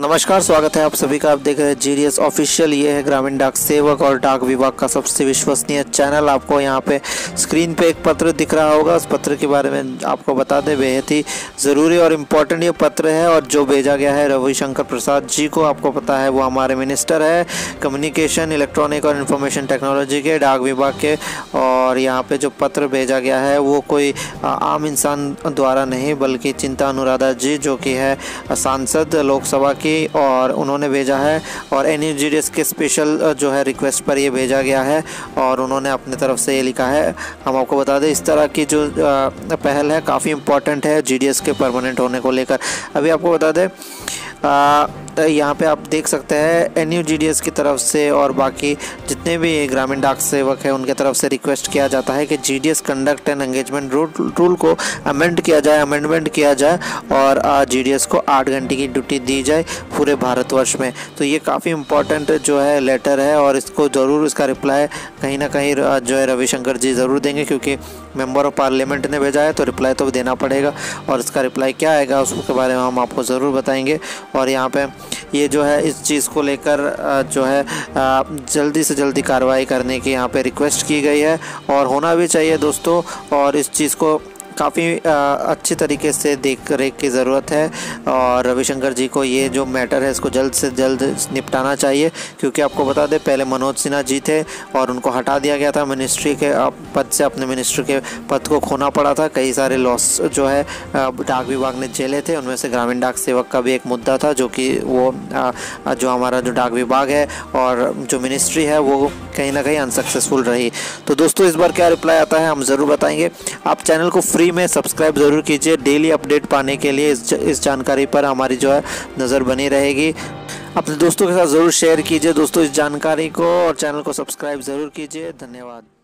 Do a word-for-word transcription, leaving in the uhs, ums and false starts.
नमस्कार, स्वागत है आप सभी का। आप देख रहे हैं जीडीएस ऑफिशियल। ये है ग्रामीण डाक सेवक और डाक विभाग का सबसे विश्वसनीय चैनल। आपको यहाँ पे स्क्रीन पे एक पत्र दिख रहा होगा। उस पत्र के बारे में आपको बता दें, बेहद ही ज़रूरी और इम्पोर्टेंट ये पत्र है और जो भेजा गया है रविशंकर प्रसाद जी को। आपको पता है वो हमारे मिनिस्टर है कम्युनिकेशन, इलेक्ट्रॉनिक और इन्फॉर्मेशन टेक्नोलॉजी के, डाक विभाग के। और यहाँ पे जो पत्र भेजा गया है वो कोई आम इंसान द्वारा नहीं, बल्कि चिंता अनुराधा जी जो कि है सांसद लोकसभा की, और उन्होंने भेजा है। और एनयूजीडीएस के स्पेशल जो है रिक्वेस्ट पर ये भेजा गया है और उन्होंने अपने तरफ से ये लिखा है। हम आपको बता दें, इस तरह की जो पहल है काफ़ी इम्पोर्टेंट है जीडीएस के परमानेंट होने को लेकर। अभी आपको बता दें, यहाँ पे आप देख सकते हैं एनयूजीडीएस की तरफ से और बाकी जितने भी ग्रामीण डाक सेवक हैं उनके तरफ से रिक्वेस्ट किया जाता है कि GDS conduct and engagement rule को अमेंड किया जाए अमेंडमेंट किया जाए और जीडीएस को आठ घंटे की ड्यूटी दी जाए पूरे भारतवर्ष में। तो ये काफ़ी इम्पोर्टेंट जो है लेटर है और इसको ज़रूर, इसका रिप्लाई कहीं ना कहीं जो है रविशंकर जी ज़रूर देंगे, क्योंकि मेंबर ऑफ पार्लियामेंट ने भेजा है तो रिप्लाई तो देना पड़ेगा। और इसका रिप्लाई क्या आएगा उसके बारे में हम आपको ज़रूर बताएंगे। और यहाँ पे ये जो है इस चीज़ को लेकर जो है जल्दी से जल्दी कार्रवाई करने की यहाँ पे रिक्वेस्ट की गई है और होना भी चाहिए दोस्तों। और इस चीज़ को काफ़ी अच्छी तरीके से देख रेख की ज़रूरत है और रविशंकर जी को ये जो मैटर है इसको जल्द से जल्द निपटाना चाहिए, क्योंकि आपको बता दें पहले मनोज सिन्हा जी थे और उनको हटा दिया गया था मिनिस्ट्री के पद से। अपने मिनिस्ट्री के पद को खोना पड़ा था। कई सारे लॉस जो है डाक विभाग ने झेले थे, उनमें से ग्रामीण डाक सेवक का भी एक मुद्दा था, जो कि वो जो हमारा जो डाक विभाग है और जो मिनिस्ट्री है वो कहीं ना कहीं अनसक्सेसफुल रही। तो दोस्तों इस बार क्या रिप्लाई आता है हम ज़रूर बताएंगे। आप चैनल को फ्री में सब्सक्राइब ज़रूर कीजिए। डेली अपडेट पाने के लिए इस, इस जानकारी पर हमारी जो है नज़र बनी रहेगी। अपने दोस्तों के साथ ज़रूर शेयर कीजिए दोस्तों इस जानकारी को और चैनल को सब्सक्राइब ज़रूर कीजिए। धन्यवाद।